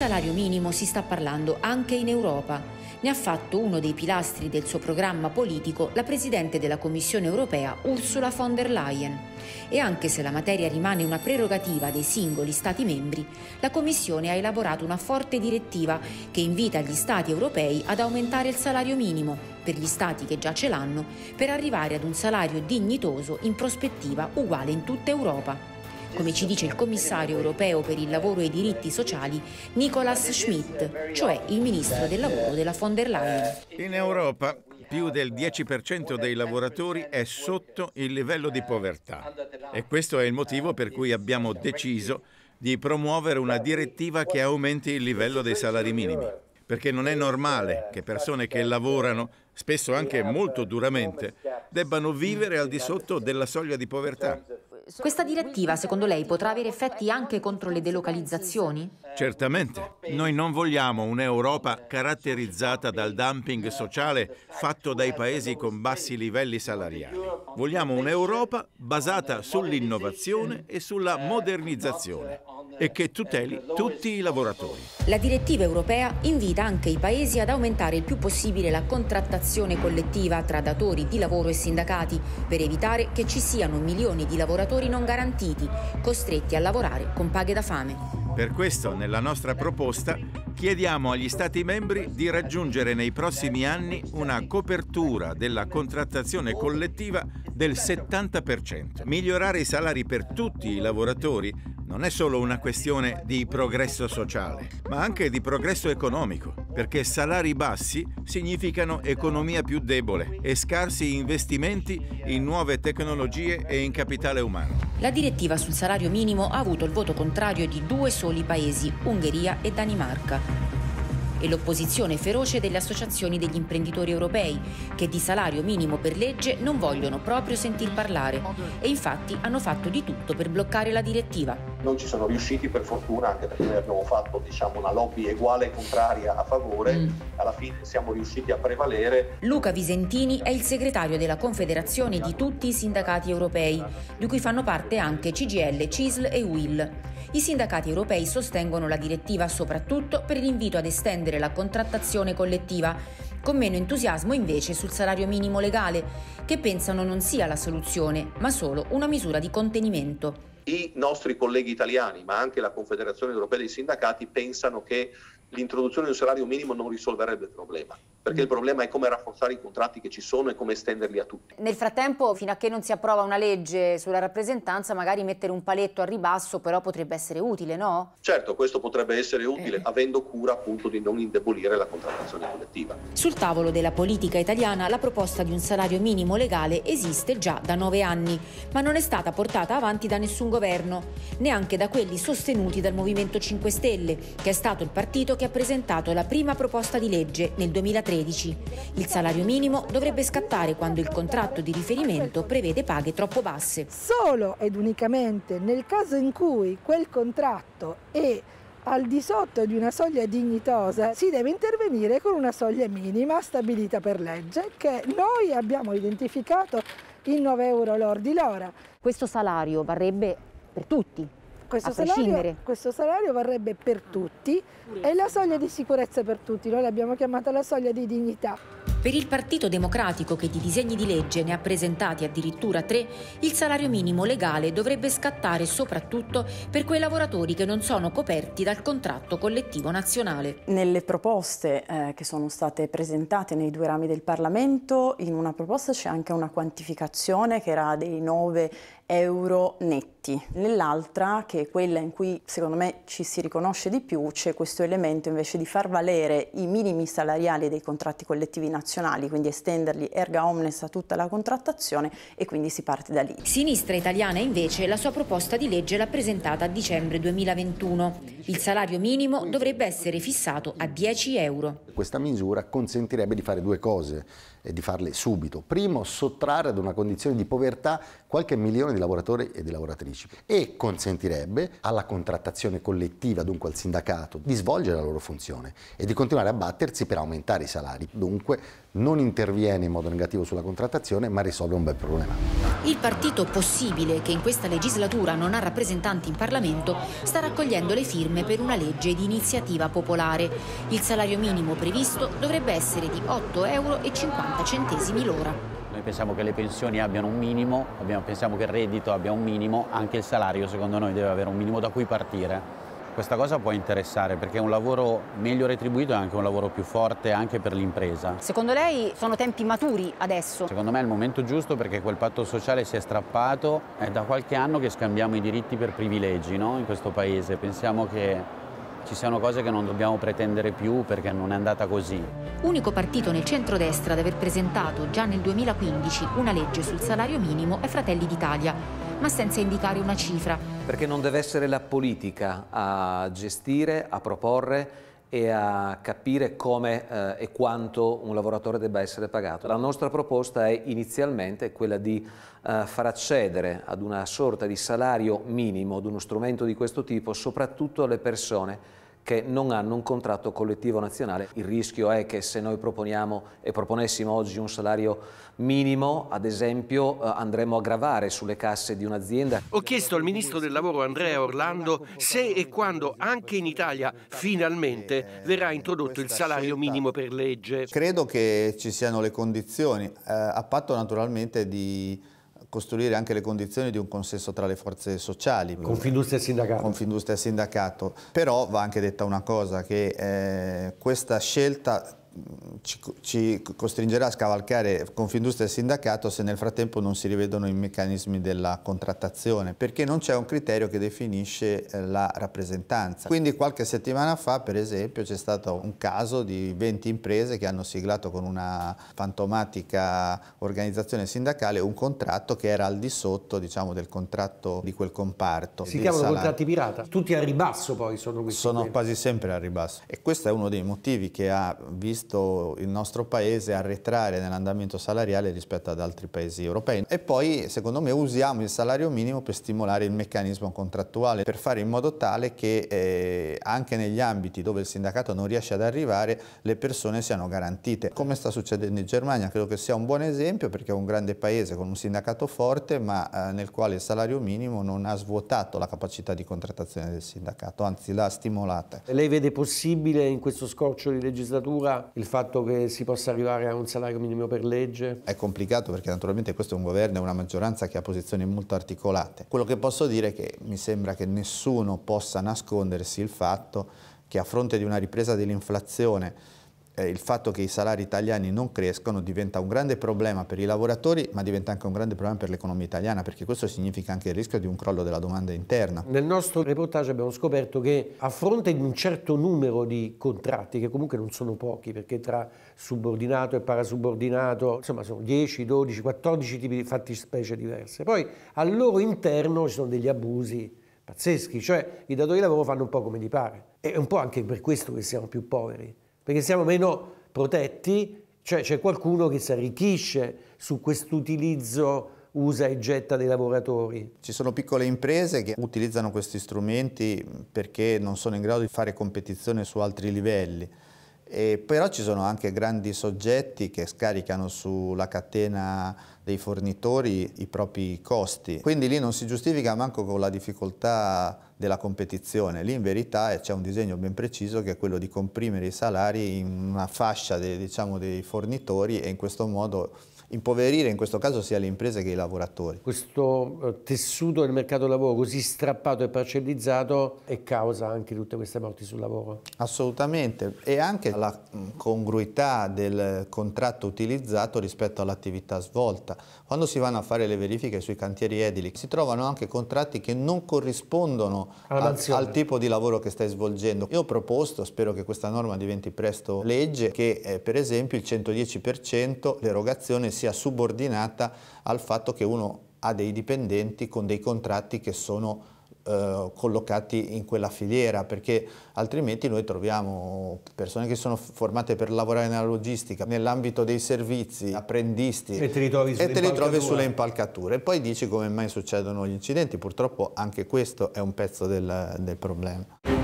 salario minimo si sta parlando anche in Europa. Ne ha fatto uno dei pilastri del suo programma politico la Presidente della Commissione europea Ursula von der Leyen. E anche se la materia rimane una prerogativa dei singoli Stati membri, la Commissione ha elaborato una forte direttiva che invita gli Stati europei ad aumentare il salario minimo, per gli Stati che già ce l'hanno, per arrivare ad un salario dignitoso in prospettiva uguale in tutta Europa. Come ci dice il commissario europeo per il lavoro e i diritti sociali, Nicolas Schmit, cioè il ministro del lavoro della von der Leyen. In Europa più del 10% dei lavoratori è sotto il livello di povertà e questo è il motivo per cui abbiamo deciso di promuovere una direttiva che aumenti il livello dei salari minimi. Perché non è normale che persone che lavorano, spesso anche molto duramente, debbano vivere al di sotto della soglia di povertà. Questa direttiva, secondo lei, potrà avere effetti anche contro le delocalizzazioni? Certamente. Noi non vogliamo un'Europa caratterizzata dal dumping sociale fatto dai paesi con bassi livelli salariali. Vogliamo un'Europa basata sull'innovazione e sulla modernizzazione e che tuteli tutti i lavoratori. La direttiva europea invita anche i paesi ad aumentare il più possibile la contrattazione collettiva tra datori di lavoro e sindacati per evitare che ci siano milioni di lavoratori non garantiti, costretti a lavorare con paghe da fame. Per questo, nella nostra proposta, chiediamo agli Stati membri di raggiungere nei prossimi anni una copertura della contrattazione collettiva del 70%. Migliorare i salari per tutti i lavoratori non è solo una questione di progresso sociale, ma anche di progresso economico, perché salari bassi significano economia più debole e scarsi investimenti in nuove tecnologie e in capitale umano. La direttiva sul salario minimo ha avuto il voto contrario di due soli paesi, Ungheria e Danimarca. E l'opposizione feroce delle associazioni degli imprenditori europei, che di salario minimo per legge non vogliono proprio sentir parlare e infatti hanno fatto di tutto per bloccare la direttiva. Non ci sono riusciti per fortuna, anche perché noi abbiamo fatto una lobby uguale e contraria a favore, alla fine siamo riusciti a prevalere. Luca Visentini è il segretario della Confederazione di tutti i sindacati europei, di cui fanno parte anche CGIL, CISL e UIL. I sindacati europei sostengono la direttiva soprattutto per l'invito ad estendere la contrattazione collettiva, con meno entusiasmo invece sul salario minimo legale, che pensano non sia la soluzione, ma solo una misura di contenimento. I nostri colleghi italiani, ma anche la Confederazione Europea dei Sindacati, pensano che l'introduzione di un salario minimo non risolverebbe il problema, perché il problema è come rafforzare i contratti che ci sono e come estenderli a tutti. Nel frattempo, fino a che non si approva una legge sulla rappresentanza, magari mettere un paletto al ribasso però potrebbe essere utile, no? Certo, questo potrebbe essere utile, avendo cura appunto di non indebolire la contrattazione collettiva. Sul tavolo della politica italiana la proposta di un salario minimo legale esiste già da 9 anni, ma non è stata portata avanti da nessun governo, neanche da quelli sostenuti dal Movimento 5 Stelle, che è stato il partito che ha presentato la prima proposta di legge nel 2013. Il salario minimo dovrebbe scattare quando il contratto di riferimento prevede paghe troppo basse. Solo ed unicamente nel caso in cui quel contratto è al di sotto di una soglia dignitosa si deve intervenire con una soglia minima stabilita per legge che noi abbiamo identificato in 9 euro lordi l'ora. Questo salario varrebbe per tutti? Questo salario varrebbe per tutti, è la soglia di sicurezza per tutti, noi l'abbiamo chiamata la soglia di dignità. Per il Partito Democratico, che di disegni di legge ne ha presentati addirittura 3, il salario minimo legale dovrebbe scattare soprattutto per quei lavoratori che non sono coperti dal contratto collettivo nazionale. Nelle proposte che sono state presentate nei 2 rami del Parlamento, in una proposta c'è anche una quantificazione che era dei 9 euro netti. Nell'altra, che è quella in cui secondo me ci si riconosce di più, c'è questo elemento invece di far valere i minimi salariali dei contratti collettivi nazionali, quindi estenderli erga omnes a tutta la contrattazione e quindi si parte da lì. Sinistra Italiana invece la sua proposta di legge l'ha presentata a dicembre 2021. Il salario minimo dovrebbe essere fissato a 10 euro. Questa misura consentirebbe di fare 2 cose. e di farle subito. Primo, sottrarre ad una condizione di povertà qualche milione di lavoratori e di lavoratrici e consentirebbe alla contrattazione collettiva, dunque al sindacato, di svolgere la loro funzione e di continuare a battersi per aumentare i salari. Dunque non interviene in modo negativo sulla contrattazione, ma risolve un bel problema. Il partito Possibile, che in questa legislatura non ha rappresentanti in Parlamento, sta raccogliendo le firme per una legge di iniziativa popolare. Il salario minimo previsto dovrebbe essere di 8,50 euro l'ora. Noi pensiamo che le pensioni abbiano un minimo, pensiamo che il reddito abbia un minimo, anche il salario secondo noi deve avere un minimo da cui partire. Questa cosa può interessare perché un lavoro meglio retribuito è anche un lavoro più forte anche per l'impresa. Secondo lei sono tempi maturi adesso? Secondo me è il momento giusto perché quel patto sociale si è strappato. È da qualche anno che scambiamo i diritti per privilegi, no? In questo paese. Pensiamo che ci siano cose che non dobbiamo pretendere più perché non è andata così. Unico partito nel centrodestra ad aver presentato già nel 2015 una legge sul salario minimo è Fratelli d'Italia, ma senza indicare una cifra. Perché non deve essere la politica a gestire, a proporre e a capire come e quanto un lavoratore debba essere pagato. La nostra proposta è inizialmente quella di far accedere ad una sorta di salario minimo, ad uno strumento di questo tipo, soprattutto alle persone che non hanno un contratto collettivo nazionale. Il rischio è che se noi proponiamo e proponessimo oggi un salario minimo, ad esempio, andremo a gravare sulle casse di un'azienda. Ho chiesto al Ministro del Lavoro Andrea Orlando se e quando anche in Italia finalmente verrà introdotto il salario minimo per legge. Credo che ci siano le condizioni, a patto naturalmente di costruire anche le condizioni di un consenso tra le forze sociali. Confindustria e sindacato. Confindustria e sindacato. Però va anche detta una cosa, che questa scelta ci costringerà a scavalcare Confindustria e sindacato se nel frattempo non si rivedono i meccanismi della contrattazione, perché non c'è un criterio che definisce la rappresentanza. Quindi qualche settimana fa, per esempio, c'è stato un caso di 20 imprese che hanno siglato con una fantomatica organizzazione sindacale un contratto che era al di sotto, diciamo, del contratto di quel comparto. Si chiamano contratti pirata, tutti a ribasso poi sono questi. Sono quasi sempre a ribasso e questo è uno dei motivi che ha visto il nostro paese arretrare nell'andamento salariale rispetto ad altri paesi europei. E poi, secondo me, usiamo il salario minimo per stimolare il meccanismo contrattuale, per fare in modo tale che anche negli ambiti dove il sindacato non riesce ad arrivare, le persone siano garantite. Come sta succedendo in Germania, credo che sia un buon esempio perché è un grande paese con un sindacato forte, ma nel quale il salario minimo non ha svuotato la capacità di contrattazione del sindacato, anzi l'ha stimolata. Lei vede possibile in questo scorcio di legislatura il fatto che si possa arrivare a un salario minimo per legge? È complicato perché naturalmente questo è un governo e una maggioranza che ha posizioni molto articolate. Quello che posso dire è che mi sembra che nessuno possa nascondersi il fatto che a fronte di una ripresa dell'inflazione il fatto che i salari italiani non crescono diventa un grande problema per i lavoratori, ma diventa anche un grande problema per l'economia italiana, perché questo significa anche il rischio di un crollo della domanda interna. Nel nostro reportage abbiamo scoperto che a fronte di un certo numero di contratti, che comunque non sono pochi, perché tra subordinato e parasubordinato, insomma sono 10, 12, 14 tipi di fattispecie diverse, poi al loro interno ci sono degli abusi pazzeschi, cioè i datori di lavoro fanno un po' come gli pare. È un po' anche per questo che siamo più poveri, perché siamo meno protetti, cioè c'è qualcuno che si arricchisce su quest'utilizzo usa e getta dei lavoratori. Ci sono piccole imprese che utilizzano questi strumenti perché non sono in grado di fare competizione su altri livelli. Però ci sono anche grandi soggetti che scaricano sulla catena dei fornitori i propri costi, quindi lì non si giustifica manco con la difficoltà della competizione, lì in verità c'è un disegno ben preciso che è quello di comprimere i salari in una fascia dei fornitori e in questo modo impoverire in questo caso sia le imprese che i lavoratori. Questo tessuto del mercato del lavoro così strappato e parcellizzato è causa anche di tutte queste morti sul lavoro? Assolutamente, e anche la congruità del contratto utilizzato rispetto all'attività svolta. Quando si vanno a fare le verifiche sui cantieri edili si trovano anche contratti che non corrispondono al tipo di lavoro che stai svolgendo. Io ho proposto, spero che questa norma diventi presto legge, che per esempio il 110% l'erogazione sia subordinata al fatto che uno ha dei dipendenti con dei contratti che sono collocati in quella filiera, perché altrimenti noi troviamo persone che sono formate per lavorare nella logistica, nell'ambito dei servizi, apprendisti, e te li trovi sulle impalcature e poi dici come mai succedono gli incidenti. Purtroppo anche questo è un pezzo del problema.